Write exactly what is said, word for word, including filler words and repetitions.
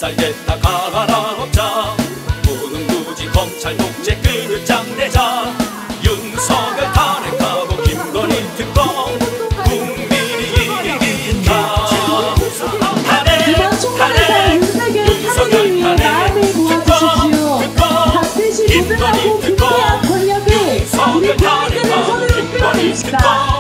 살겠다 갈아엎자. 무능무지 검찰 독재 끝장내자. 윤석열 탄핵하고 김건희 특검 국민이 이긴다. 이번 총선에서 윤석열 탄핵을 위해 마음을 모아주십시오. 반드시 무능하고 비대한 권력을 우리 국민들의 손으로 끌어내십시다.